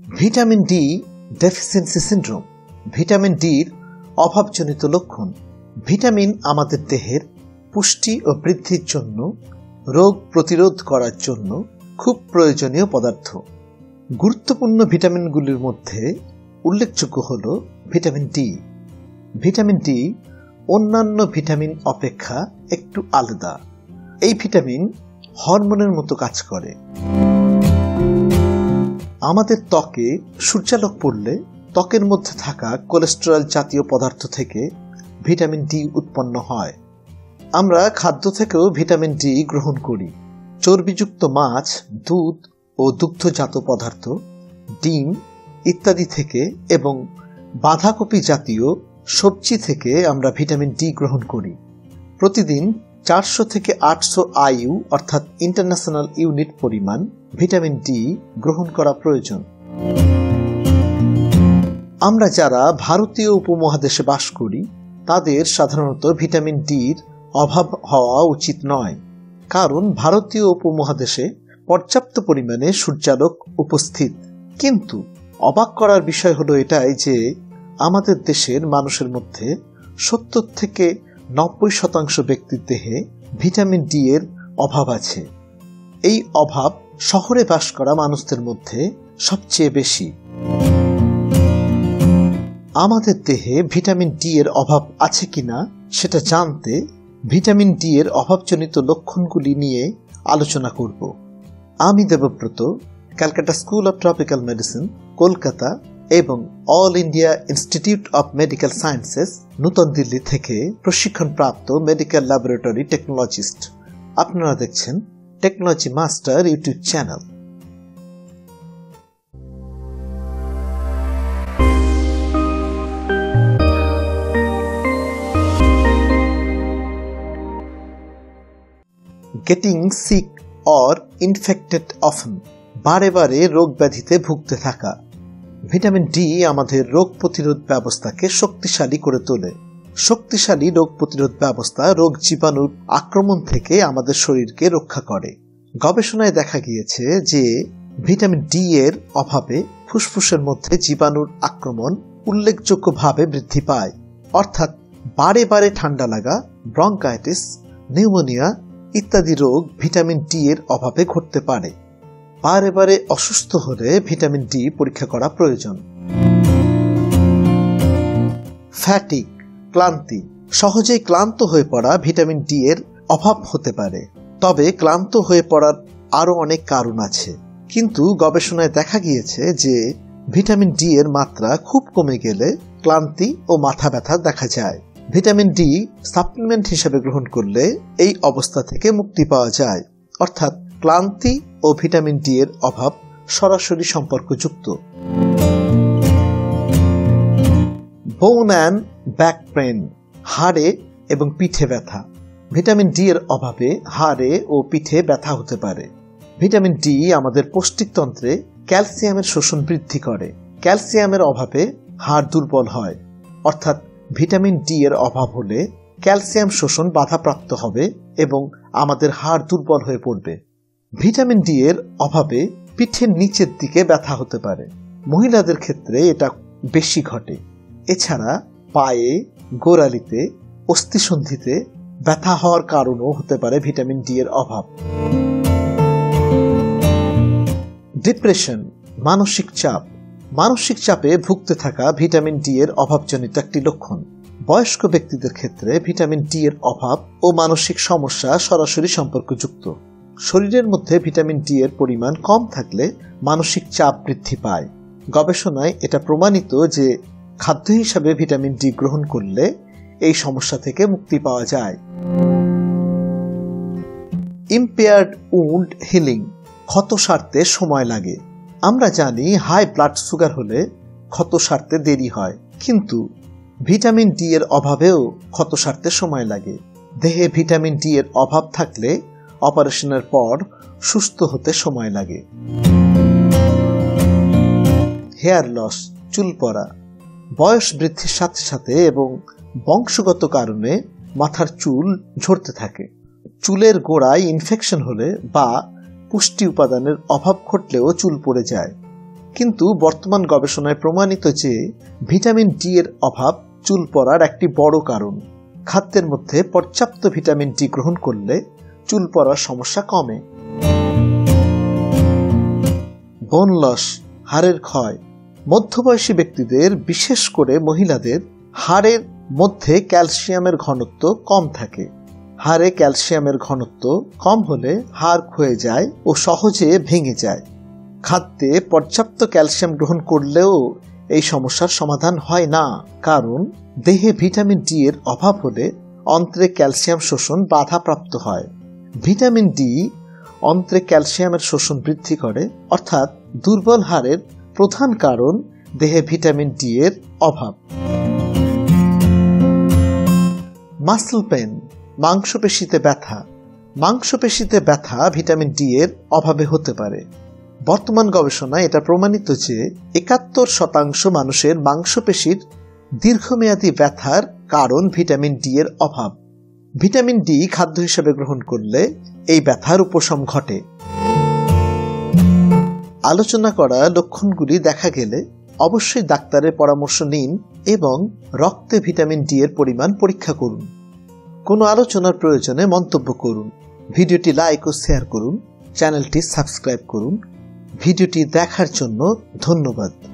Vitamin D deficiency syndrome, vitamin ডির অভাবজনিত লক্ষণ। ভিটামিন আমাদের দেহের পুষ্টি ও বৃদ্ধির জন্য, রোগ প্রতিরোধ করার জন্য খুব প্রয়োজনীয় পদার্থ। গুরুত্বপূর্ণ ভিটামিনগুলির মধ্যে উল্লেখযোগ্য হল ভিটামিন ডি। ভিটামিন ডি অন্যান্য ভিটামিন অপেক্ষা একটু আলাদা। এই ভিটামিন হরমোনের মতো কাজ করে। আমাদের ত্বকে সূর্যালোক পড়লে ত্বকের মধ্যে থাকা কোলেস্টেরল জাতীয় পদার্থ থেকে ভিটামিন ডি উৎপন্ন হয়। আমরা খাদ্য থেকেও ভিটামিন ডি গ্রহণ করি। চর্বিযুক্ত মাছ, দুধ ও দুগ্ধজাত পদার্থ, ডিম ইত্যাদি থেকে এবং বাঁধাকপি জাতীয় সবজি থেকে আমরা ভিটামিন ডি গ্রহণ করি। প্রতিদিন 400 থেকে 800 IU অর্থাৎ ইন্টারন্যাশনাল ইউনিট পরিমাণ ভিটামিন ডি গ্রহণ করা প্রয়োজন। আমরা যারা ভারতীয় উপমহাদেশে বাস করি তাদের সাধারণত ভিটামিন ডির অভাব হওয়া উচিত নয়, কারণ ভারতীয় উপমহাদেশে পর্যাপ্ত পরিমাণে সূর্যালোক উপস্থিত। কিন্তু অবাক করার বিষয় হলো এটাই যে আমাদের দেশের মানুষের মধ্যে 70 থেকে 90% ব্যক্তির দেহে ভিটামিন ডি এর অভাব আছে। এই অভাব শহরে বাস করা মানুষদের মধ্যে সবচেয়ে বেশি। আমাদের দেহে ভিটামিন ডি এর অভাব আছে কিনা সেটা জানতে ভিটামিন ডি এর অভাবজনিত লক্ষণগুলি নিয়ে আলোচনা করব। আমি Debabrata, Calcutta school of tropical medicine, Kolkata এবং all India institute of medical sciences, নতুন দিল্লি থেকে প্রশিক্ষণপ্রাপ্ত মেডিকেল ল্যাবরেটরি টেকনোলজিস্ট। আপনারা দেখছেন technology master YouTube channel. Getting sick or infected often, বারে বারে রোগ ব্যাধিতে ভুগতে থাকা। ভিটামিন ডি আমাদের রোগ প্রতিরোধ ব্যবস্থাকে শক্তিশালী করে তোলে। শক্তিশালী রোগ প্রতিরোধ ব্যবস্থা রোগ জীবাণুর আক্রমণ থেকে আমাদের শরীরকে রক্ষা করে। গবেষণায় দেখা গিয়েছে যে ভিটামিন ডি এর অভাবে ফুসফুসের মধ্যে জীবাণুর আক্রমণ উল্লেখযোগ্যভাবে বৃদ্ধি পায়। অর্থাৎ বারে বারে ঠান্ডা লাগা, ব্রঙ্কাইটিস, নিউমোনিয়া ইত্যাদি রোগ ভিটামিন ডি এর অভাবে ঘটতে পারে। বারে বারে অসুস্থ হলে ভিটামিন ডি পরীক্ষা করা প্রয়োজন। ফ্যাটিক, ক্লান্তি, সহজেই ক্লান্ত হয়ে পড়া ভিটামিন ডি এর অভাব হতে পারে। তবে ক্লান্ত হয়ে পড়ার আরো অনেক কারণ আছে, কিন্তু গবেষণায় দেখা গিয়েছে যে ভিটামিন ডি এর মাত্রা খুব কমে গেলে ক্লান্তি ও মাথা ব্যথা দেখা যায়। ভিটামিন ডি সাপ্লিমেন্ট হিসেবে গ্রহণ করলে এই অবস্থা থেকে মুক্তি পাওয়া যায়। অর্থাৎ ক্লান্তি ও ভিটামিন ডি এর অভাব সরাসরি সম্পর্কযুক্ত। বোন অ্যান্ড ব্যাক পেইন, হাড়ে এবং পিঠে ব্যথা। ভিটামিন ডি এর অভাবে হাড়ে ও পিঠে ব্যথা হতে পারে। ভিটামিন ডি আমাদের পৌষ্টিকতন্ত্রে ক্যালসিয়ামের শোষণ বৃদ্ধি করে। ক্যালসিয়ামের অভাবে হাড় দুর্বল হয়। অর্থাৎ ভিটামিন ডি এর অভাব হলে ক্যালসিয়াম শোষণ বাধাপ্রাপ্ত হবে এবং আমাদের হাড় দুর্বল হয়ে পড়বে। ভিটামিন ডি এর অভাবে পিঠের নিচের দিকে ব্যথা হতে পারে। মহিলাদের ক্ষেত্রে এটা বেশি ঘটে। এছাড়া পায়ে, গোড়ালিতে, অস্থিসন্ধিতে ব্যথা হওয়ার কারণও হতে পারে ভিটামিন ডি এর অভাব। ডিপ্রেশন, মানসিক চাপ। মানসিক চাপে ভুগতে থাকা ভিটামিন ডি এর অভাবজনিত একটি লক্ষণ। বয়স্ক ব্যক্তিদের ক্ষেত্রে ভিটামিন ডি এর অভাব ও মানসিক সমস্যা সরাসরি সম্পর্কযুক্ত। শরীরের মধ্যে ভিটামিন ডি এর পরিমাণ কম থাকলে মানসিক চাপ বৃদ্ধি পায়। গবেষণায় এটা প্রমাণিত যে খাদ্য হিসাবে ভিটামিন ডি গ্রহণ করলে এই সমস্যা থেকে মুক্তি পাওয়া যায়। ইম্পেয়ার্ড উন্ড হিলিং, ক্ষত সারতে সময় লাগে। আমরা জানি হাই ব্লাড সুগার হলে ক্ষত সারতে দেরি হয়, কিন্তু ভিটামিন ডি এর অভাবেও ক্ষত সারতে সময় লাগে। দেহে ভিটামিন ডি এর অভাব থাকলে অপারেশনের পর সুস্থ হতে সময় লাগে। হেয়ার লস, চুল পড়া। বয়স বৃদ্ধির সাথে সাথে এবং বংশগত কারণে মাথার চুল ঝরতে থাকে। চুলের গোড়ায় ইনফেকশন হলে বা পুষ্টি উপাদানের অভাব ঘটলেও চুল পড়ে যায়। কিন্তু বর্তমান গবেষণায় প্রমাণিত যে ভিটামিন ডি এর অভাব চুল পড়ার একটি বড় কারণ। খাদ্যের মধ্যে পর্যাপ্ত ভিটামিন ডি গ্রহণ করলে চুল পড়ার সমস্যা কমে। বোন লস, হাড়ের ক্ষয়। মধ্যবয়সী ব্যক্তিদের, বিশেষ করে মহিলাদের হাড়ের মধ্যে ক্যালসিয়ামের ঘনত্ব কম থাকে। হাড়ে ক্যালসিয়ামের ঘনত্ব কম হলে হাড় ক্ষয়ে যায় ও সহজে ভেঙে যায়। খাদ্যে পর্যাপ্ত ক্যালসিয়াম গ্রহণ করলেও এই সমস্যার সমাধান হয় না, কারণ দেহে ভিটামিন ডি এর অভাব হলে অন্ত্রে ক্যালসিয়াম শোষণ বাধাপ্রাপ্ত হয়। ভিটামিন ডি অন্ত্রে ক্যালসিয়ামের শোষণ বৃদ্ধি করে, অর্থাৎ দুর্বল হাড়ের প্রধান কারণ দেহে ভিটামিন ডি এর অভাব। মাসল পেন, মাংসপেশিতে ব্যথা। মাংসপেশিতে ব্যথা ভিটামিন ডি এর অভাবে হতে পারে। বর্তমান গবেষণায় এটা প্রমাণিত যে ৭১% মানুষের মাংসপেশির দীর্ঘমেয়াদী ব্যথার কারণ ভিটামিন ডি এর অভাব। ভিটামিন ডি খাদ্য হিসেবে গ্রহণ করলে এই ব্যথার উপশম ঘটে। আলোচনা করা লক্ষণগুলি দেখা গেলে অবশ্যই ডাক্তারের পরামর্শ নিন এবং রক্তে ভিটামিন ডি এর পরিমাণ পরীক্ষা করুন। কোনো আলোচনার প্রয়োজনে মন্তব্য করুন। ভিডিওটি লাইক ও শেয়ার করুন। চ্যানেলটি সাবস্ক্রাইব করুন। ভিডিওটি দেখার জন্য ধন্যবাদ।